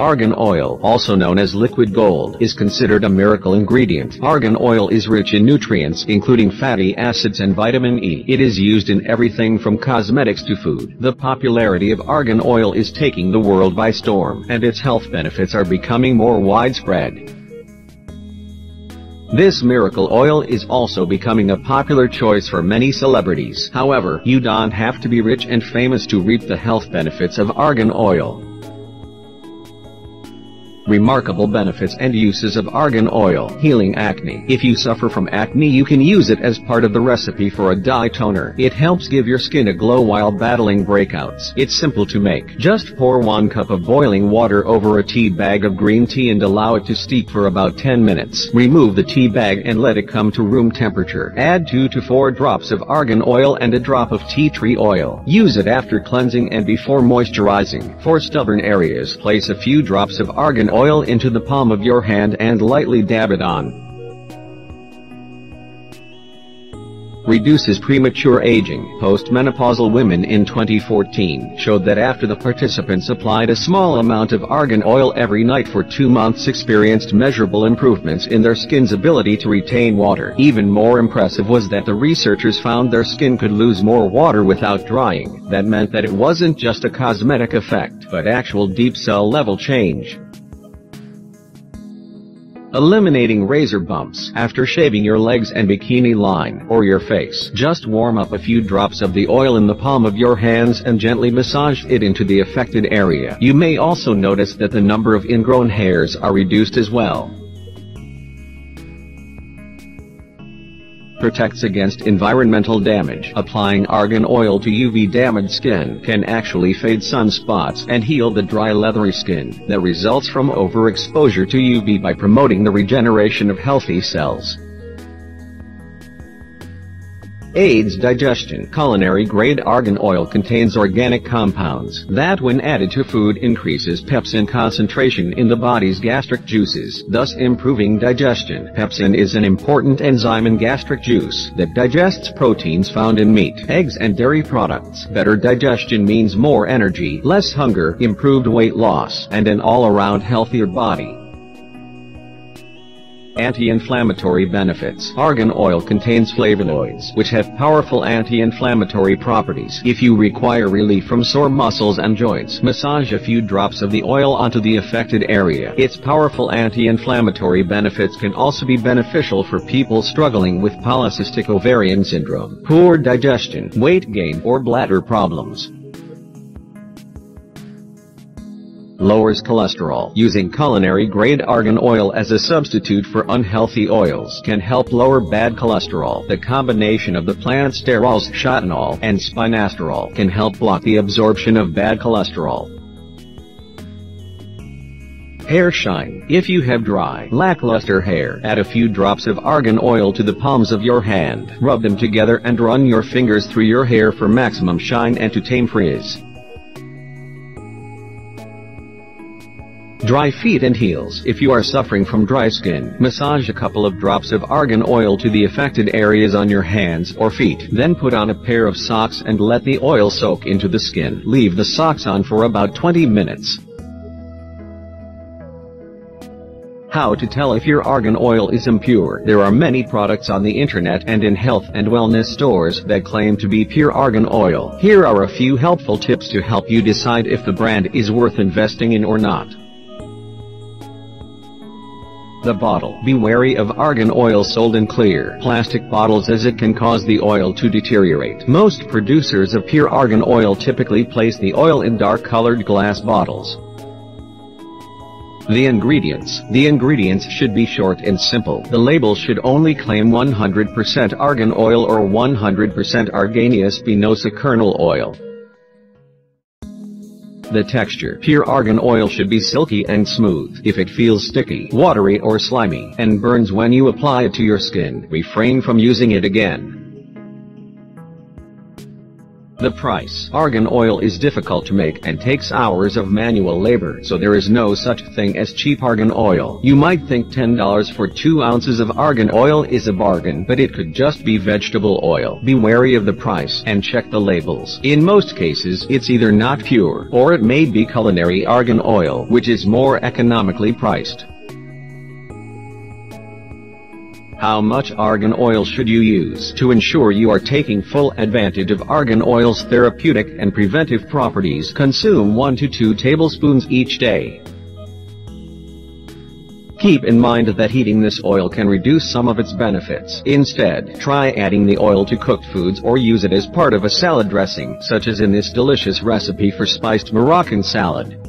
Argan oil, also known as liquid gold, is considered a miracle ingredient. Argan oil is rich in nutrients including fatty acids and vitamin E. It is used in everything from cosmetics to food. The popularity of argan oil is taking the world by storm, and its health benefits are becoming more widespread. This miracle oil is also becoming a popular choice for many celebrities. However, you don't have to be rich and famous to reap the health benefits of argan oil. Remarkable benefits and uses of argan oil. Healing acne. If you suffer from acne, you can use it as part of the recipe for a dye toner. It helps give your skin a glow while battling breakouts. It's simple to make. Just pour 1 cup of boiling water over a tea bag of green tea and allow it to steep for about 10 minutes. Remove the tea bag and let it come to room temperature. Add 2 to 4 drops of argan oil and a drop of tea tree oil. Use it after cleansing and before moisturizing. For stubborn areas, place a few drops of argan oil into the palm of your hand and lightly dab it on. Reduces premature aging. Postmenopausal women in 2014 showed that after the participants applied a small amount of argan oil every night for 2 months experienced measurable improvements in their skin's ability to retain water. Even more impressive was that the researchers found their skin could lose more water without drying. That meant that it wasn't just a cosmetic effect, but actual deep cell level change. Eliminating razor bumps. After shaving your legs and bikini line, or your face, just warm up a few drops of the oil in the palm of your hands and gently massage it into the affected area. You may also notice that the number of ingrown hairs are reduced as well. Protects against environmental damage. Applying argan oil to UV-damaged skin can actually fade sunspots and heal the dry, leathery skin that results from overexposure to UV by promoting the regeneration of healthy cells. Aids digestion. Culinary-grade argan oil contains organic compounds that, when added to food, increases pepsin concentration in the body's gastric juices, thus improving digestion. Pepsin is an important enzyme in gastric juice that digests proteins found in meat, eggs, and dairy products. Better digestion means more energy, less hunger, improved weight loss, and an all-around healthier body. Anti-inflammatory benefits. Argan oil contains flavonoids, which have powerful anti-inflammatory properties. If you require relief from sore muscles and joints, massage a few drops of the oil onto the affected area. Its powerful anti-inflammatory benefits can also be beneficial for people struggling with polycystic ovarian syndrome, poor digestion, weight gain, or bladder problems. Lowers cholesterol. Using culinary-grade argan oil as a substitute for unhealthy oils can help lower bad cholesterol. The combination of the plant sterols chitinol and spinasterol can help block the absorption of bad cholesterol. Hair shine. If you have dry, lackluster hair, add a few drops of argan oil to the palms of your hand. Rub them together and run your fingers through your hair for maximum shine and to tame frizz. Dry feet and heels. If you are suffering from dry skin, massage a couple of drops of argan oil to the affected areas on your hands or feet. Then put on a pair of socks and let the oil soak into the skin. Leave the socks on for about 20 minutes. How to tell if your argan oil is impure. There are many products on the internet and in health and wellness stores that claim to be pure argan oil. Here are a few helpful tips to help you decide if the brand is worth investing in or not. The bottle. Be wary of argan oil sold in clear plastic bottles as it can cause the oil to deteriorate. Most producers of pure argan oil typically place the oil in dark-colored glass bottles. The ingredients. The ingredients should be short and simple. The label should only claim 100% argan oil or 100% Argania spinosa kernel oil. The texture. Pure argan oil should be silky and smooth. If it feels sticky, watery, or slimy, and burns when you apply it to your skin, refrain from using it again. The price. Argan oil is difficult to make and takes hours of manual labor, so there is no such thing as cheap argan oil. You might think $10 for 2 ounces of argan oil is a bargain, but it could just be vegetable oil. Be wary of the price and check the labels. In most cases, it's either not pure, or it may be culinary argan oil, which is more economically priced. How much argan oil should you use? To ensure you are taking full advantage of argan oil's therapeutic and preventive properties, consume 1 to 2 tablespoons each day. Keep in mind that heating this oil can reduce some of its benefits. Instead, try adding the oil to cooked foods or use it as part of a salad dressing, such as in this delicious recipe for spiced Moroccan salad.